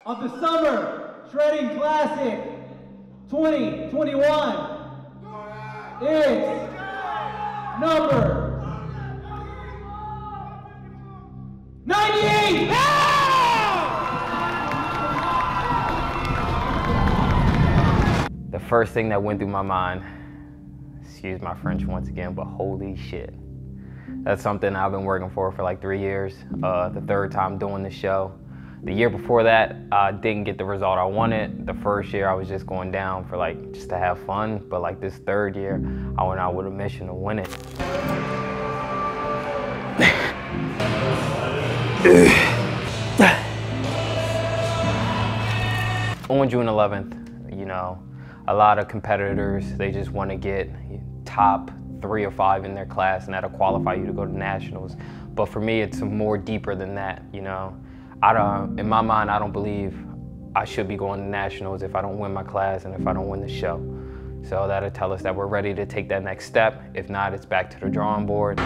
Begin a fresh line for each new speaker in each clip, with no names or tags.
of the Summer Shredding Classic 2021 is number 98!
The first thing that went through my mind, excuse my French once again, but holy shit. That's something I've been working for like 3 years. The third time doing the show. The year before that, I didn't get the result I wanted. The first year I was just going down for like, just to have fun. But like this third year, I went out with a mission to win it. On June 11th, you know, a lot of competitors, they just want to get top 3 or 5 in their class, and that'll qualify you to go to nationals. But for me, it's more deeper than that, you know. In my mind, I don't believe I should be going to nationals if I don't win my class and if I don't win the show. So that'll tell us that we're ready to take that next step. If not, it's back to the drawing board.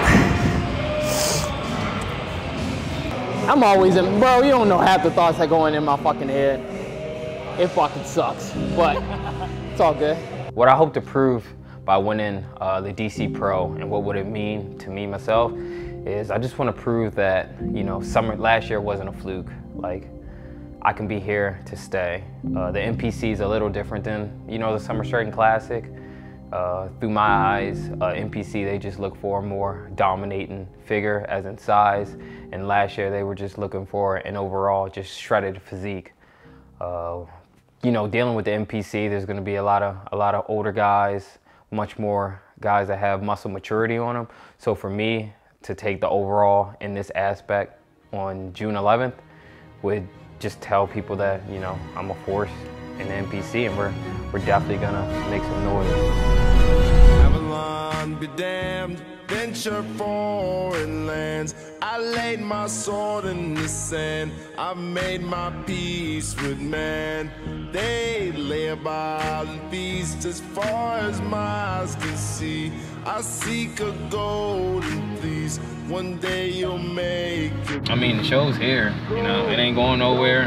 I'm always in, bro, you don't know half the thoughts that go in my fucking head. It fucking sucks, but it's all good.
What I hope to prove by winning the DC Pro, and what would it mean to me myself, is I just want to prove that, you know, last year wasn't a fluke. Like, I can be here to stay. The NPC is a little different than, you know, the Summer Shredding Classic. Through my eyes, NPC, they just look for a more dominating figure, as in size. And last year, they were just looking for an overall just shredded physique. You know, dealing with the NPC, there's going to be a lot of older guys, much more guys that have muscle maturity on them. So for me to take the overall in this aspect on June 11th would just tell people that, you know, I'm a force in the NPC, and we're definitely gonna make some noise.
Avalon be damned, venture foreign lands. I laid my sword in the sand. I made my peace with man. They lay about and feast as far as my eyes can see. I seek a golden fleece. One day you'll make it.
I mean, the show's here. You know, it ain't going nowhere.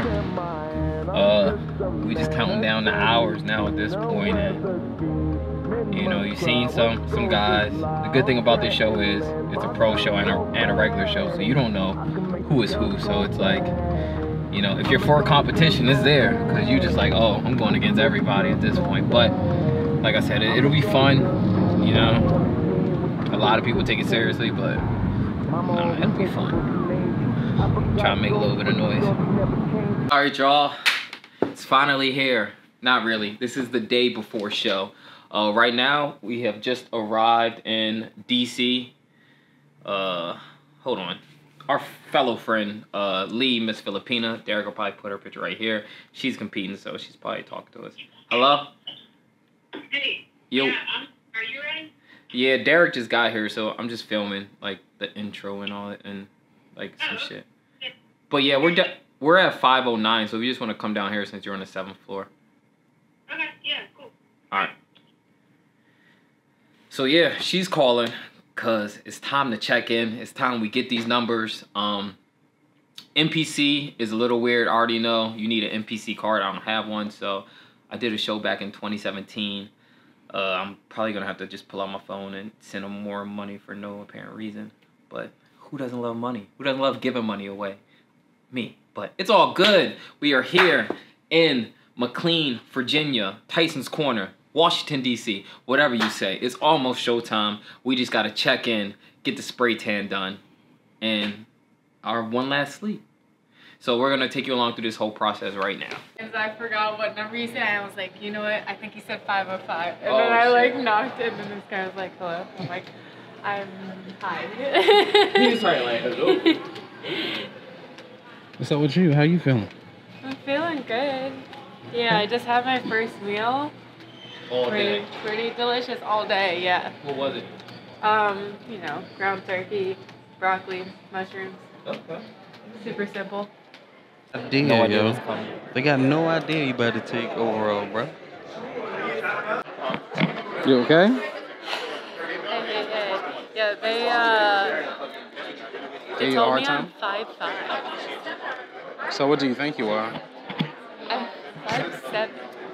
We just counting down the hours now at this point, and you know, you've seen some guys. The good thing about this show is it's a pro show and a regular show, so you don't know who is who. So it's like, you know, if you're for a competition, it's there, because you just like, oh, I'm going against everybody at this point. But like I said, it'll be fun. You know, a lot of people take it seriously, but it'll be fun. Try to make a little bit of noise. All right, y'all, it's finally here. Not really. This is the day before show. Right now, we have just arrived in DC. Hold on. Our fellow friend, Lee, Miss Filipina, Derek will probably put her picture right here. She's competing, so she's probably talking to us. Hello?
Hey.
Yo.
Yeah, are you ready?
Yeah, Derek just got here, so I'm just filming, like, the intro and all that, and, like, some shit.
Yeah.
But, yeah, we're at 509, so we just want to come down here since you're on the 7th floor.
Okay, yeah, cool.
All right. So yeah, she's calling because it's time to check in. It's time we get these numbers. NPC is a little weird. I already know you need an NPC card. I don't have one, so I did a show back in 2017. I'm probably gonna have to just pull out my phone and send them more money for no apparent reason. But who doesn't love money? Who doesn't love giving money away? Me. But it's all good. We are here in McLean, Virginia, Tyson's Corner, Washington, D.C., whatever you say. It's almost showtime. We just got to check in, get the spray tan done, and our one last sleep. So we're going to take you along through this whole process right now.
Because I forgot what number you said, and I was like, you know what, I think he said 505. And
Oh,
then I
shit.
like knocked, and then this guy was like, hello. I'm like, I'm hi.
He was trying to like, hello.
What's up with you? How you feeling?
I'm feeling good. Yeah, I just had my first meal.
All day.
Pretty delicious all day, yeah.
What was it?
You know, ground turkey, broccoli, mushrooms.
Okay.
Super simple.
Idea,
No idea
yo.
what's coming.
They got no idea you about to take overall, bro. You okay?
Hey. Yeah, they
Give you a
told
hard
me
time?
I'm 5'5".
So what do you think you are?
5'7".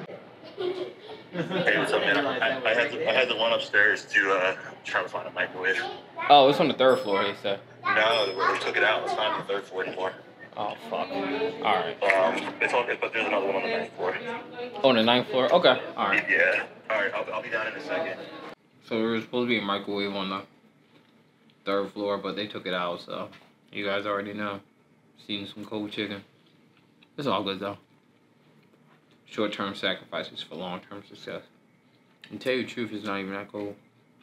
Hey, what's up, man? I had to run upstairs to try to find a microwave.
Oh, it's on the 3rd floor, he said.
No, they took it out. It's not on the 3rd floor anymore.
Oh, fuck. All right.
It's okay, but there's another one on the 9th floor.
On the 9th floor? Okay. All right.
Yeah. All right, I'll be down in a second.
So there was supposed to be a microwave on the 3rd floor, but they took it out, so you guys already know. Eating some cold chicken. It's all good, though. Short-term sacrifices for long-term success. And tell you the truth, it's not even that cold.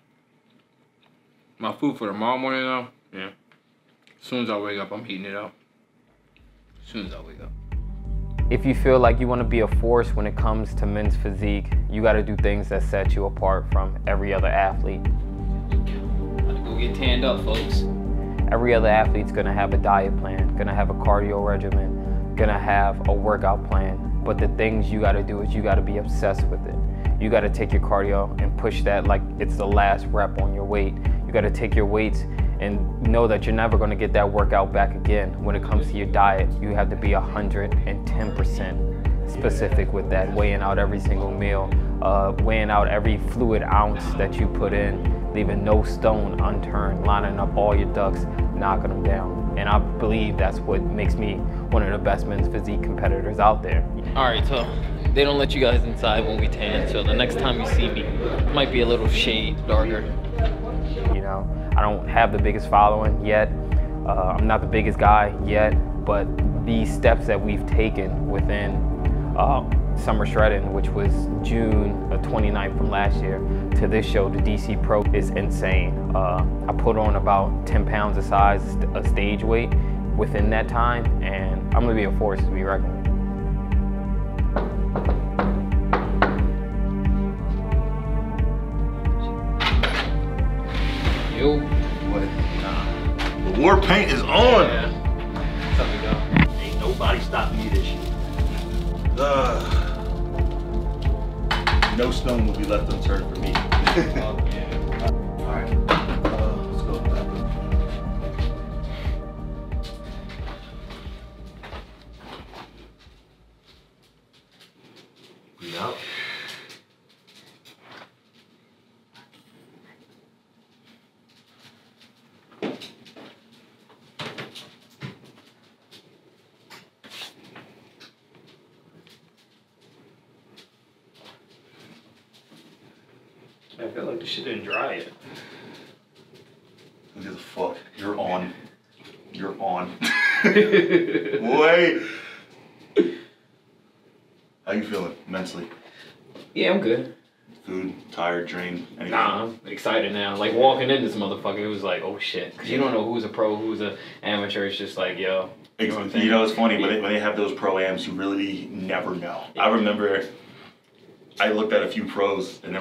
My food for tomorrow morning, though, yeah. As soon as I wake up, I'm heating it up. As soon as I wake up. If you feel like you want to be a force when it comes to men's physique, you got to do things that set you apart from every other athlete. Gotta go get tanned up, folks. Every other athlete's going to have a diet plan, going to have a cardio regimen, going to have a workout plan. But the things you got to do is you got to be obsessed with it. You got to take your cardio and push that like it's the last rep on your weight. You got to take your weights and know that you're never going to get that workout back again. When it comes to your diet, you have to be 110% specific with that, weighing out every single meal, weighing out every fluid ounce that you put in, leaving no stone unturned, lining up all your ducks, knocking them down. And I believe that's what makes me one of the best men's physique competitors out there. All right, so they don't let you guys inside when we tan, so the next time you see me, it might be a little shade darker. You know, I don't have the biggest following yet. I'm not the biggest guy yet, but these steps that we've taken within Summer Shredding, which was June 29th from last year, to this show, the DC Pro, is insane. I put on about 10 pounds of size, a stage weight within that time, and I'm gonna be a force to be reckoned with. Yo.
What? The war paint is on.
Yeah. That's how we go.
Ain't nobody stopping me this shit. No stone will be left unturned for me. Alright. Let's go. Breathe out.
I feel like this shit didn't dry yet.
Who gives a fuck? You're on. You're on. Wait. How you feeling mentally?
Yeah, I'm good.
Food, tired, drained, anything?
Nah, I'm excited now. Like walking in this motherfucker, it was like, oh shit. Cause you don't know who's a pro, who's an amateur. It's just like, yo. You know what I'm saying?
You know, it's funny, when they have those pro-ams, you really never know. Yeah. I remember I looked at a few pros and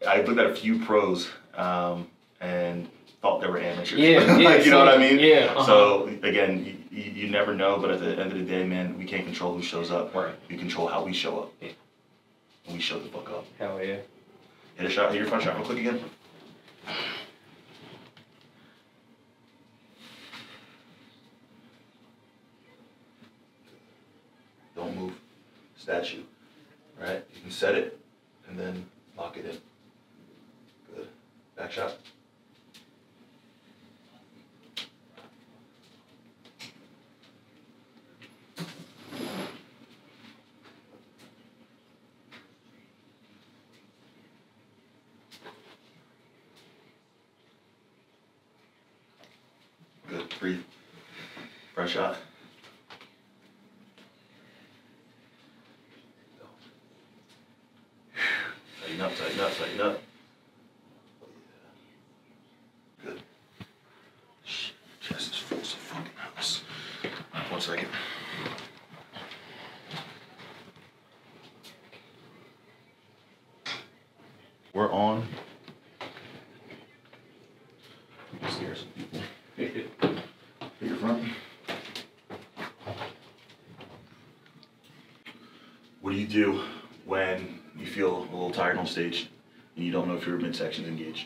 and thought they were amateurs.
Yeah,
like, you know what I mean?
Yeah.
So again, you never know, but at the end of the day, man, we can't control who shows up.
Right.
We control how we show up.
Yeah.
And we show the fuck up.
Hell yeah.
Hit a shot, hit your front shot real quick again. Don't move. Statue. Right? You can set it and then lock it in. Good. Back shot. Good. Breathe. Front shot. Tighten up, tighten up, tighten up. Good. Shit, chest is full of fucking house. 1 second. We're on. Scare some people. Hit your front. What do you do when you feel a little tired on stage and you don't know if your midsection's engaged?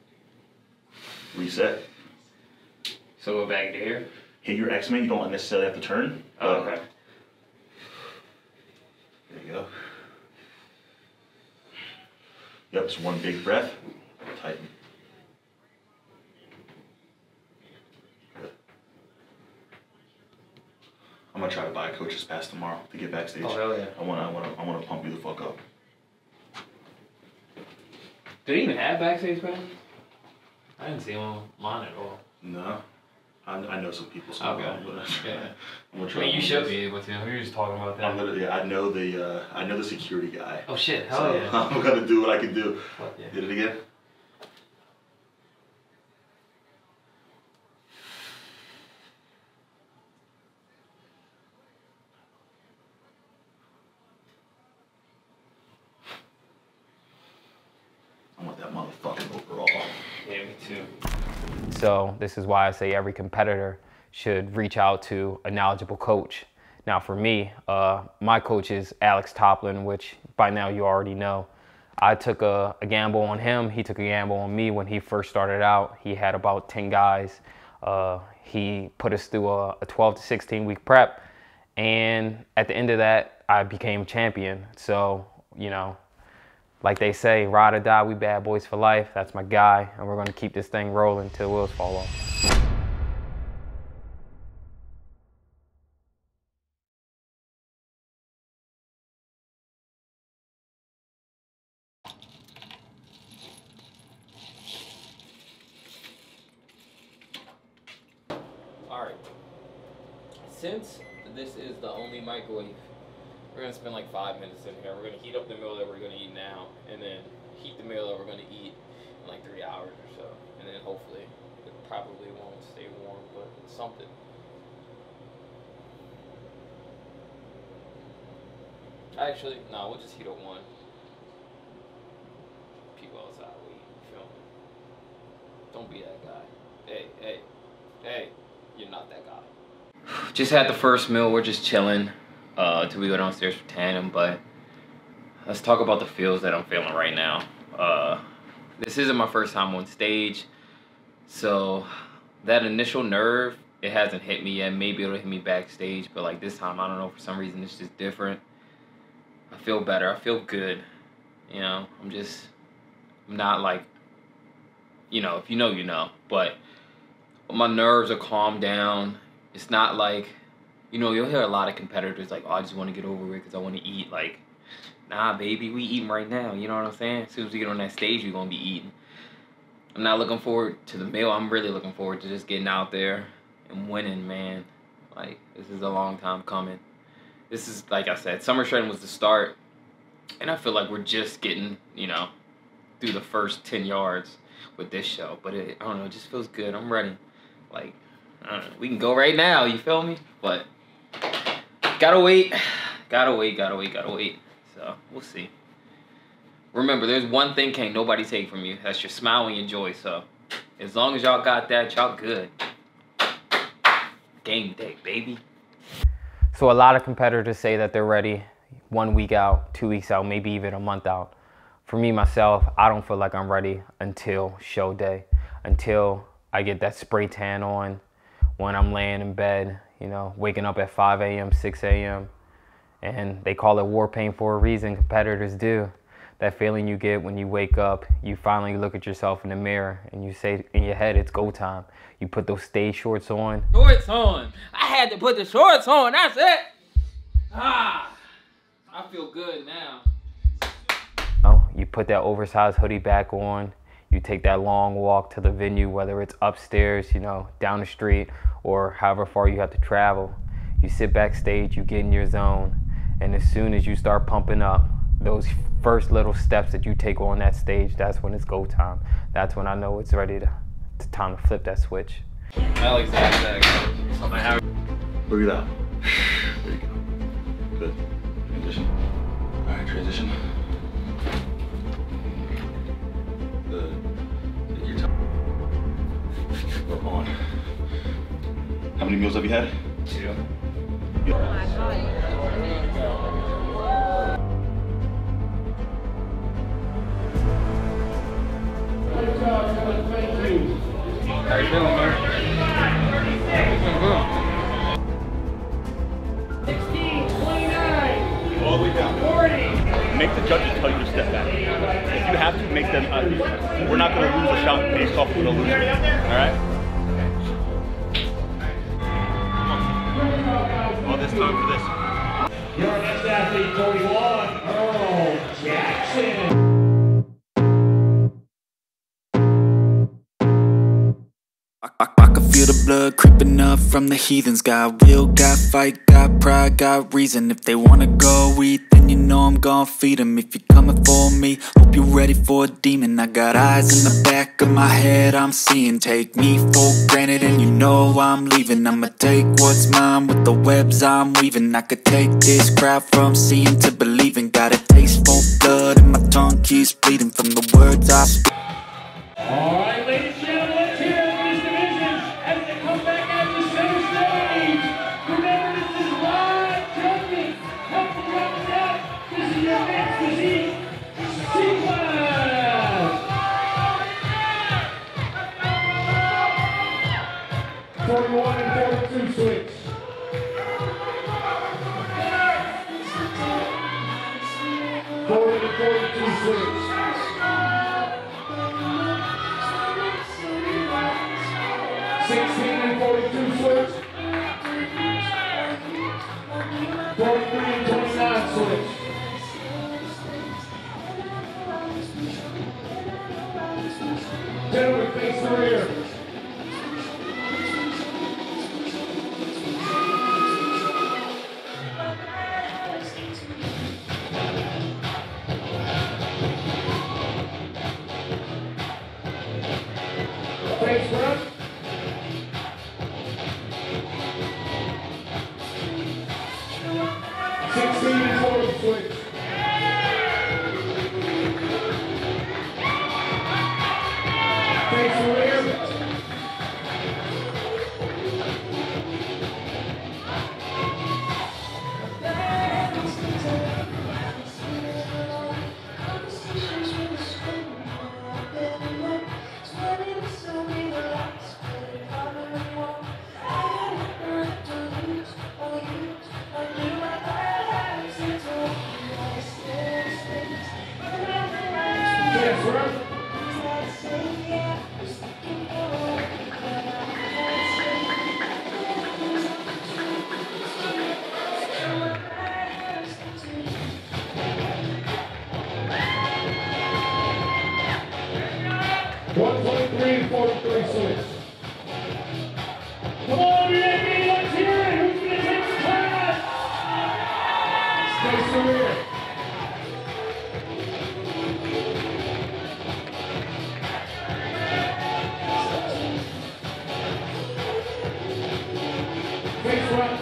Reset.
So go back to here?
Hit your X-Men, you don't necessarily have to turn.
Oh, okay.
There you go. Yep, just one big breath. Tighten. Good. I'm gonna try to buy a coach's pass tomorrow to get backstage.
Oh hell yeah!
I wanna pump you the fuck up.
Do they even have backstage pass? I didn't see them online at all.
No, I know some people.
Okay.
Yeah. I'm gonna
I
try.
mean, you should be able to. We were just talking about that.
I'm literally. I know the security guy.
Oh shit! Hell
So
yeah!
I'm gonna do what I can do.
Fuck yeah.
Did it again? I want that motherfucking overall.
Yeah, me too. So this is why I say every competitor should reach out to a knowledgeable coach. Now for me, my coach is Alex Toplin, which by now you already know. I took a gamble on him. He took a gamble on me when he first started out. He had about 10 guys. He put us through a 12 to 16 week prep. And at the end of that, I became champion. So, you know, like they say, ride or die, we bad boys for life. That's my guy. And we're going to keep this thing rolling till wheels fall off. Alright, since this is the only microwave, we're going to spend like 5 minutes in here. We're going to heat up the meal that we're going to eat now, and then heat the meal that we're going to eat in like 3 hours or so. And then hopefully, it probably won't stay warm, but it's something. Actually, no, we'll just heat up one. People outside wait, you feel me? Don't be that guy. Hey, you're not that guy. Just had the first meal, we're just chilling till we go downstairs for tandem, but let's talk about the feels that I'm feeling right now. This isn't my first time on stage, so that initial nerve, it hasn't hit me yet. Maybe it'll hit me backstage, but like this time, I don't know, for some reason it's just different. I feel better, I feel good, you know, I'm not like, you know, if you know, you know, but my nerves are calmed down. It's not like, you know, you'll hear a lot of competitors like, oh, I just want to get over it because I want to eat. Like, nah, baby, we eating right now. You know what I'm saying? As soon as we get on that stage, we're going to be eating. I'm not looking forward to the meal. I'm really looking forward to just getting out there and winning, man. Like, this is a long time coming. This is, like I said, summer shredding was the start. And I feel like we're just getting, you know, through the first 10 yards with this show. But I don't know, it just feels good. I'm ready. Like, I don't know, we can go right now, you feel me? But gotta wait. So we'll see. Remember, there's one thing can't nobody take from you. That's your smile and your joy. So as long as y'all got that, y'all good. Game day, baby. So a lot of competitors say that they're ready 1 week out, 2 weeks out, maybe even a month out. For me, myself, I don't feel like I'm ready until show day, until I get that spray tan on when I'm laying in bed, you know, waking up at 5 a.m., 6 a.m. And they call it war paint for a reason, competitors do. That feeling you get when you wake up, you finally look at yourself in the mirror and you say in your head, it's go time. You put those stage shorts on. Shorts on! I had to put the shorts on, that's it! Ah! I feel good now. You put that oversized hoodie back on. You take that long walk to the venue, whether it's upstairs, you know, down the street, or however far you have to travel. You sit backstage, you get in your zone, and as soon as you start pumping up, those first little steps that you take on that stage, that's when it's go time. That's when I know it's ready to time to flip that switch. Alex,
Breathe out. There you go. Good. Transition. All right, transition. Your time. We're on. How many meals have you had?
2. How you feeling, man? 16, 29.
the way down. Make the judges tell you to step back. If you have to, make them. We're not going to lose a shot based off of the loser. All right. All this time for this.
Your next athlete, 41, Earl Jackson.
I can feel the blood creeping up from the heathens. Got will, got fight, got pride, got reason. If they wanna go eat, then you know I'm gon' feed them. If you're coming for me, hope you're ready for a demon. I got eyes in the back of my head, I'm seeing. Take me for granted and you know I'm leaving. I'ma take what's mine with the webs I'm weaving. I could take this crowd from seeing to believing. Got a taste for blood and my tongue keeps bleeding from the words I speak.
Alright, ladies and gentlemen, let's hear it for these divisions as they come back at the center stage. Remember, this is live judging. Help you round out. This is your next physique sequence. 41 and 42 switch. 40 and 42 switch. 16 and 42 switch. 43 and 29 switch. Gentlemen, face the rear. Face front. 16 and 40 switch. Face the rear. Face front. 123 and 43 switch. Come on, baby, let's hear it. Who's going to take the class? Face the rear. Face front.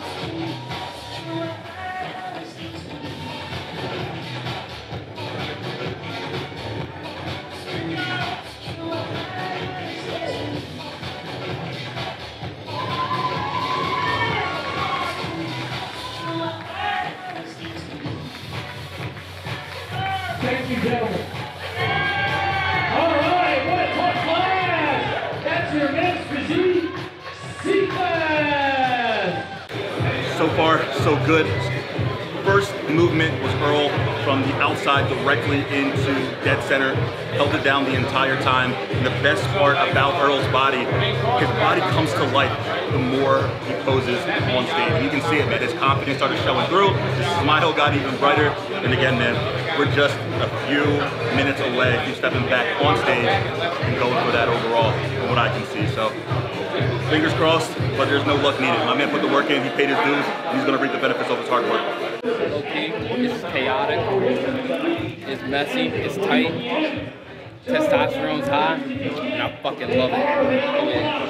So far, so good. First movement was Earl from the outside directly into dead center. Held it down the entire time. And the best part about Earl's body, his body comes to life the more he poses on stage. You can see it, man. His confidence started showing through. His smile got even brighter. And again, man, we're just a few minutes away from stepping back on stage and going for that overall, from what I can see. So, fingers crossed, but there's no luck needed. My man put the work in, he paid his dues, and he's gonna reap the benefits of his hard work.
Okay, it's chaotic, it's messy, it's tight, testosterone's high, and I fucking love it. Oh yeah.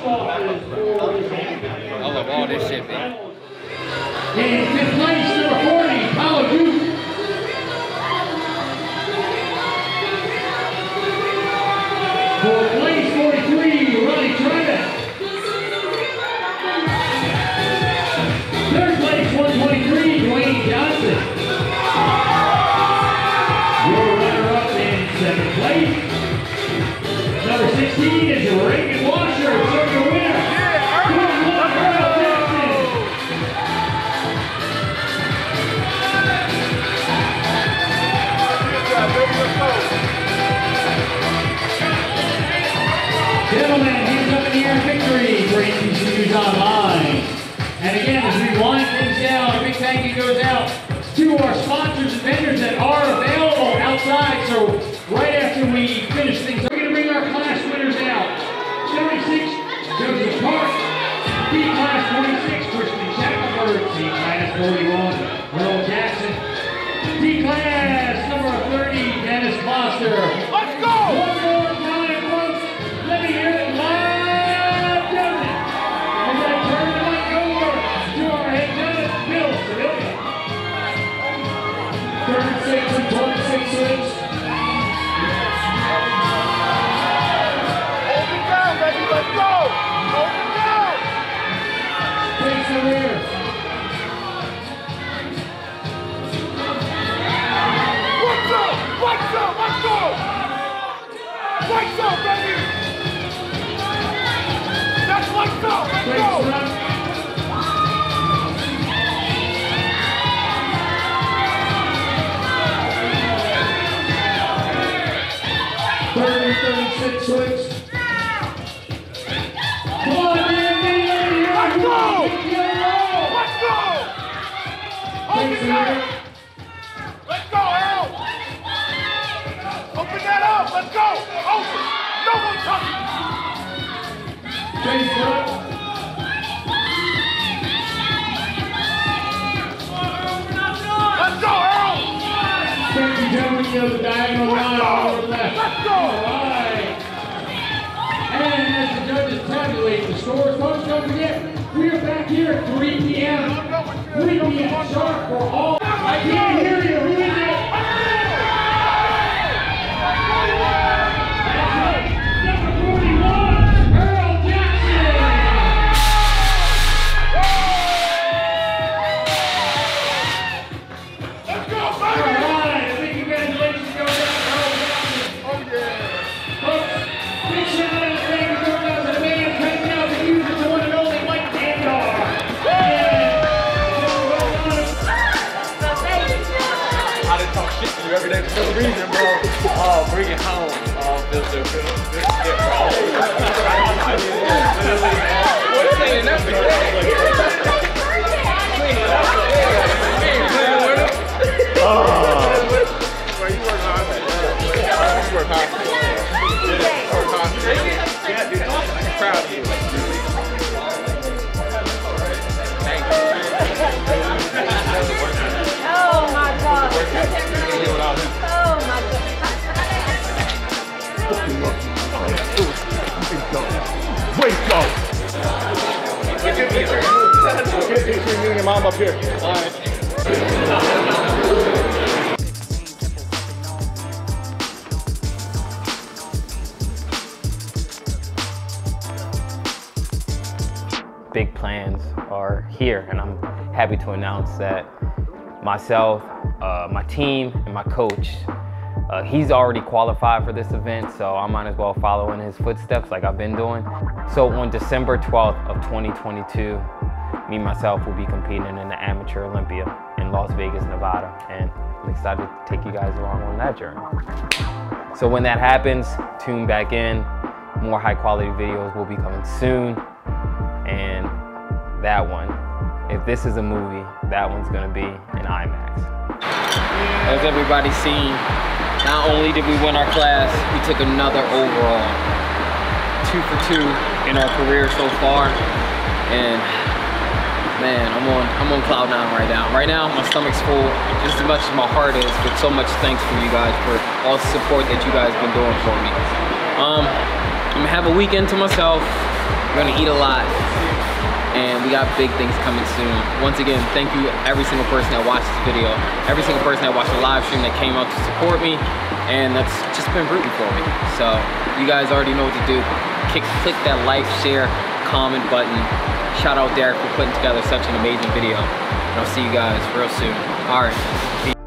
I love all this shit, man.
In fifth place, number 40, Paulo Duke. Fourth place, 43, Ronnie Trina. Third place, 123, Dwayne Johnson. Your runner-up in second place, number 16 is Reagan Washer, circuit winner. Earl Jackson. online. And again, as we wind things down, a big thank you goes out to our sponsors and vendors that are available outside. So right after we finish things, we're going to bring our class winners out. 76, Joseph Park. D-Class 46, Christian Shackelford. C-Class 41, Earl Jackson. D-Class number 30, Dennis Foster. Let's go! One more time, folks. Let me hear it live, gentlemen. As I turn the mic over to our head judge, Bill Civilian. 36 and 26 wins.
Hold it down, baby. Let's go! Hold it down!
Takes the rear.
What's up? What's up? Let's go! What's up, baby? That's what's up. Let's go!
36 swings. Come on, man,
let's go! Let's go! Hold it down! Let's go, Earl! Open that up! Let's go! Open! No one touching!
Face up.
Let's go, Earl!
Thank you, gentlemen. You have the diagonal line over the left.
Let's go!
All right. And as the judges tabulate the scores, folks, don't forget, we are back here at 3 p.m. 3 p.m. sharp for all. I can't hear you. Who is it? That's right. Number 41, Earl Jackson.
Let's go,
All
baby!
right. A big congratulations goes out to Earl Jackson.
Oh, yeah!
Folks, big shout out and thank you goes out to the man cranking out the music, the one and only Mike Dandar.
I done talk shit to you every day for no reason, bro. Oh, bring it home. Oh, feels so good. Good shit, bro. What's saying that? Oh. Bro, you work hard. You work hard. Work hard. Yeah, dude. I'm proud of you. Thank you.
Oh my God. Oh my God.
Wake up! Get a picture of you and your mom up here. All right.
Big plans are here, and I'm happy to announce that myself, my team, and my coach, he's already qualified for this event, so I might as well follow in his footsteps like I've been doing. So on December 12th of 2022, me myself will be competing in the Amateur Olympia in Las Vegas, Nevada, and I'm excited to take you guys along on that journey. So when that happens, tune back in. More high quality videos will be coming soon. And that one, if this is a movie, that one's gonna be in IMAX.
As everybody's seen, not only did we win our class, we took another overall. 2 for 2 in our career so far. And man, I'm on cloud 9 right now. Right now, my stomach's full, just as much as my heart is, with so much thanks from you guys for all the support that you guys have been doing for me. I'm gonna have a weekend to myself. We're gonna eat a lot, and we got big things coming soon. Once again, thank you every single person that watched this video, every single person that watched the live stream that came out to support me, and that's just been rooting for me. So you guys already know what to do. Click that like, share, comment button. Shout out Derek for putting together such an amazing video, and I'll see you guys real soon. All right. Peace.